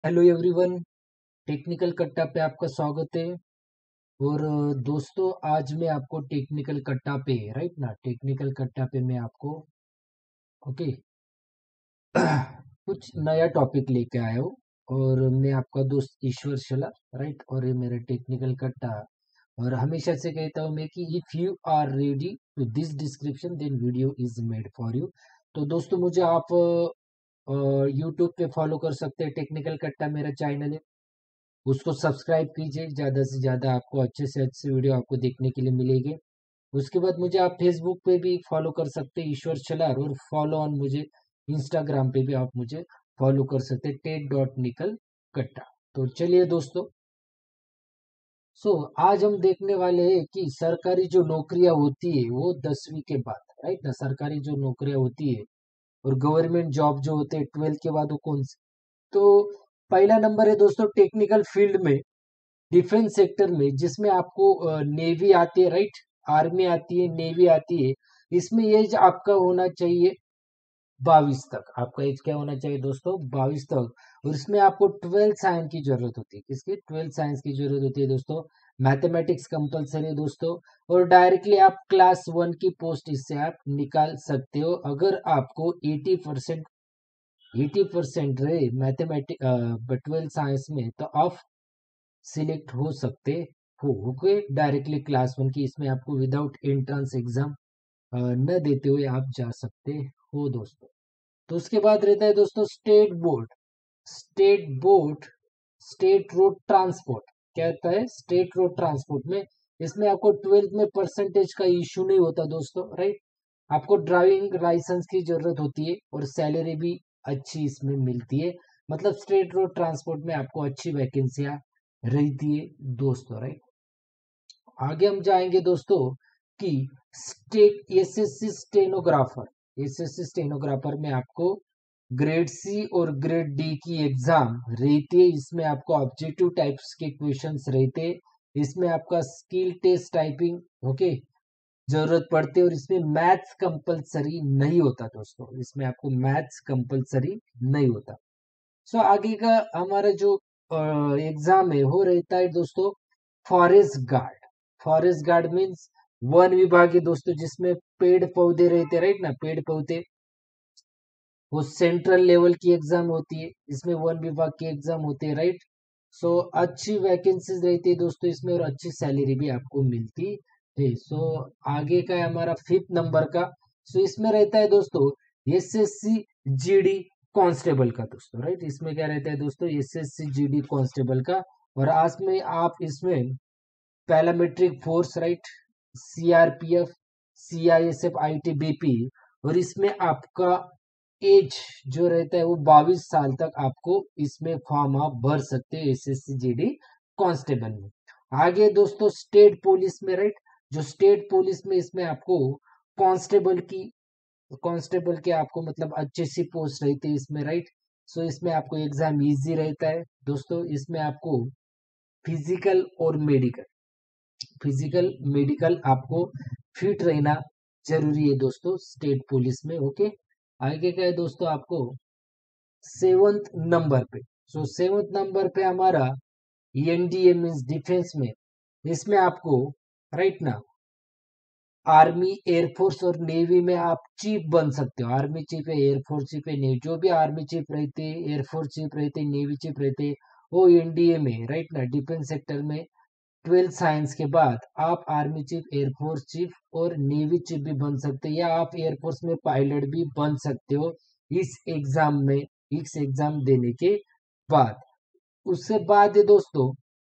Hello everyone. Technical कट्टा पे आपका स्वागत है। और दोस्तों, आज मैं आपको टेक्निकल कट्टा पे राइट ना टेक्निकल कट्टा पे मैं आपको ओके कुछ नया टॉपिक लेके आया हूँ। और मैं आपका दोस्त ईश्वर शला, राइट। और ये मेरा टेक्निकल कट्टा। और हमेशा से कहता हूँ मैं कि if you are ready to this description then video is made for you. तो दोस्तों, मुझे आप यूट्यूब पे फॉलो कर सकते हैं। टेक्निकल कट्टा मेरा चैनल है, उसको सब्सक्राइब कीजिए। ज़्यादा से ज़्यादा आपको अच्छे से अच्छे वीडियो आपको देखने के लिए मिलेंगे। उसके बाद मुझे आप फेसबुक पे भी फॉलो कर सकते हैं, ईश्वर चलार। और फॉलो ऑन मुझे इंस्टाग्राम पे भी आप मुझे फॉलो कर सकते हैं, टेट.निकल कट्टा। तो चलिए दोस्तों, आज हम देखने वाले हैं कि सरकारी जो नौकरियां होती है वो 10वीं के बाद, राइट ना, सरकारी जो नौकरियां होती है और गवर्नमेंट जॉब जो होते हैं 12th के बाद, वो कौन सी। तो पहला नंबर है दोस्तों टेक्निकल फील्ड में, डिफेंस सेक्टर में, जिसमें आपको नेवी आती है, राइट। आर्मी आती है, नेवी आती है। इसमें एज आपका होना चाहिए 22 तक। आपका एज क्या होना चाहिए दोस्तों? 22 तक। और इसमें आपको 12th साइंस की जरूरत होती है। किसकी? 12th साइंस की जरूरत होती है दोस्तों। मैथमेटिक्स कंपलसरी है दोस्तों। और डायरेक्टली आप क्लास 1 की पोस्ट इससे आप निकाल सकते हो, अगर आपको 80% रहे मैथमेटिक 12th साइंस में, तो आप सिलेक्ट हो सकते हो। ओके, डायरेक्टली क्लास 1 की इसमें आपको विदाउट एंट्रेंस एग्जाम न देते हुए आप जा सकते हो दोस्तों। तो उसके बाद रहता है दोस्तों state board state road transport. क्या होता है स्टेट रोड ट्रांसपोर्ट में? इसमें आपको 12th में परसेंटेज का इशू नहीं होता दोस्तों, राइट। आपको ड्राइविंग लाइसेंस की जरूरत होती है और सैलरी भी अच्छी इसमें मिलती है। मतलब स्टेट रोड ट्रांसपोर्ट में आपको अच्छी वैकेंसियां रहती है दोस्तों, राइट। आगे हम जाएंगे दोस्तों कि स्टेट एसएससी स्टेनोग्राफर में आपको ग्रेड सी और ग्रेड डी की एग्जाम रहती है। इसमें आपको ऑब्जेक्टिव टाइप्स के क्वेश्चंस रहते हैं। इसमें आपका स्किल टेस्ट टाइपिंग, ओके, जरूरत पड़ती है। और इसमें मैथ्स कंपलसरी नहीं होता दोस्तों, इसमें आपको मैथ्स कंपलसरी नहीं होता। आगे का हमारा जो एग्जाम है वो रहता है दोस्तों forest guard. Forest guard means वन विभाग है दोस्तों, जिसमें पेड़ पौधे रहते, राइट ना, पेड़ पौधे। वो सेंट्रल लेवल की एग्जाम होती है, इसमें वन विभाग की एग्जाम होती है, राइट। अच्छी वैकेंसीज रहती है दोस्तों इसमें, और अच्छी सैलरी भी आपको मिलती है। आगे का है हमारा 5th नंबर का। इसमें रहता है दोस्तों एसएससी जीडी कांस्टेबल का दोस्तों, राइट। इसमें क्या रहता है दोस्तों? एसएससी जीडी कांस्टेबल का। और आज में आप इसमें parametric force, right, CRPF, CISF, ITBP. और इसमें आपका एज जो रहता है वो 22 साल तक आपको इसमें फॉर्म आप भर सकते हैं एसएससी जीडी कांस्टेबल में। आगे दोस्तों स्टेट पुलिस में, राइट, जो स्टेट पुलिस में इसमें आपको कांस्टेबल के आपको मतलब अच्छी सी पोस्ट रहती है इसमें, राइट। इसमें आपको एग्जाम इजी रहता है दोस्तों। इसमें आपको फिजिकल और मेडिकल आपको फिट रहना जरूरी है दोस्तों स्टेट पुलिस में। ओके, आगे क्या है दोस्तों आपको 7th नंबर पे। 7th नंबर पे हमारा एनडीए मीन्स डिफेंस में। इसमें आपको, राइट ना, आर्मी, एयरफोर्स और नेवी में आप चीफ बन सकते हो। आर्मी चीफ है, एयरफोर्स चीफ है, नेवी, जो भी आर्मी चीफ रहते हैं, एयरफोर्स चीफ रहते हैं, नेवी चीफ रहते हैं, वो एनडीए में, राइट ना, डिफेंस सेक्टर में 12th साइंस के बाद आप आर्मी चीफ, एयरफोर्स चीफ और नेवी चीफ भी बन सकते हो, या आप एयरफोर्स में पायलट भी बन सकते हो इस एग्जाम देने के बाद। उससे बाद है दोस्तों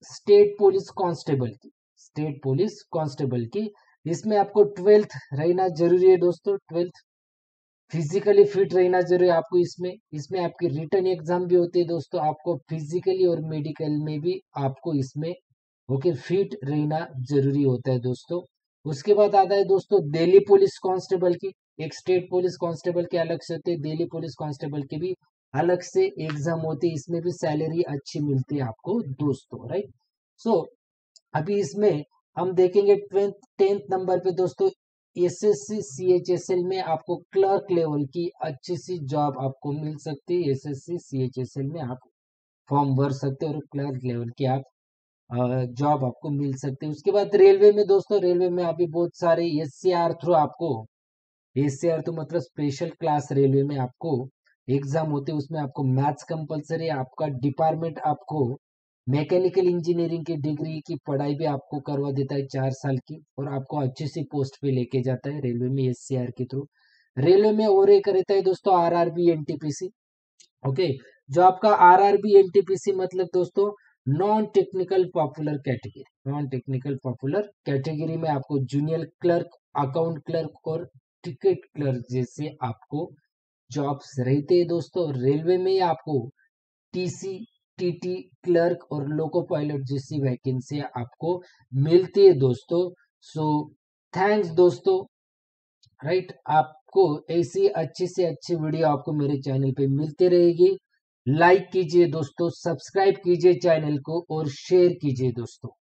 स्टेट पुलिस कांस्टेबल की। इसमें आपको 12th रहना जरूरी है दोस्तों। 12th फिजिकली फिट रहना जरूरी है आपको इसमें। इसमें आपकी रिटर्न एग्जाम भी होती है दोस्तों। आपको फिजिकली और मेडिकल में भी आपको इसमें, ओके, फिट रहना जरूरी होता है दोस्तों। उसके बाद आता है दोस्तों दिल्ली पुलिस कांस्टेबल की। एक स्टेट पुलिस कांस्टेबल के अलग से होते हैं, दिल्ली पुलिस कांस्टेबल के भी अलग से एग्जाम होती है। इसमें भी सैलरी अच्छी मिलती है आपको दोस्तों, राइट। सो अभी इसमें हम देखेंगे 10th नंबर पे दोस्तों एसएससी सीएचएसएल में आपको क्लर्क लेवल की अच्छी सी जॉब आपको मिल सकती है। एसएससी सीएचएसएल में आप फॉर्म भर सकते हैं और क्लर्क लेवल की आप जॉब आपको मिल सकती है। उसके बाद रेलवे में दोस्तों, रेलवे में अभी बहुत सारे एससीआर थ्रू आपको, एससीआर तो मतलब स्पेशल क्लास रेलवे में आपको एग्जाम होते हैं, उसमें आपको मैथ्स कंपलसरी, आपका डिपार्टमेंट आपको मैकेनिकल इंजीनियरिंग की डिग्री की पढ़ाई भी आपको करवा देता है 4 साल की, और आपको अच्छी सी पोस्ट पे लेके जाता है रेलवे में एससीआर के थ्रू। रेलवे में और एक रहता है दोस्तों आरआरबी एनटीपीसी। ओके, जो आपका आरआरबी एनटीपीसी मतलब दोस्तों non technical popular category, non technical popular category में आपको जूनियर क्लर्क, अकाउंट क्लर्क और टिकट क्लर्क जैसे आपको जॉब्स रहते हैं दोस्तों। रेलवे में ही आपको टीसी, टीटी क्लर्क और लोको पायलट जैसी वैकेंसी आपको मिलती है दोस्तों। सो थैंक्स दोस्तों, राइट। आपको ऐसी अच्छी से अच्छी वीडियो आपको मेरे चैनल पे मिलती रहेगी। लाइक कीजिए दोस्तों, सब्सक्राइब कीजिए चैनल को और शेयर कीजिए दोस्तों।